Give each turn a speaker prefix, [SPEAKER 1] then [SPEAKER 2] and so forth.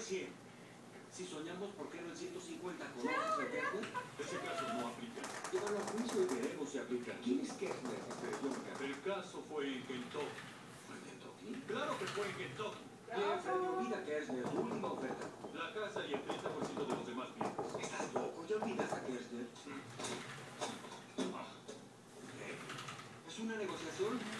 [SPEAKER 1] el 100. Si soñamos, ¿por qué no el 150 con ojos de Kershner?
[SPEAKER 2] Ese caso no aplica.
[SPEAKER 1] Llévalo a juicio y veremos si aplica. ¿Quién es Kershner?
[SPEAKER 2] El caso fue en Kentucky.
[SPEAKER 1] ¿Fue en Kentucky?
[SPEAKER 2] Claro que fue en Kentucky.
[SPEAKER 1] Jeff, olvida Kershner. Tu última oferta.
[SPEAKER 2] La casa y el 30% de los demás bienes.
[SPEAKER 1] ¿Estás loco? ¿Ya olvidas a Kershner? ¿Qué? ¿Es una negociación?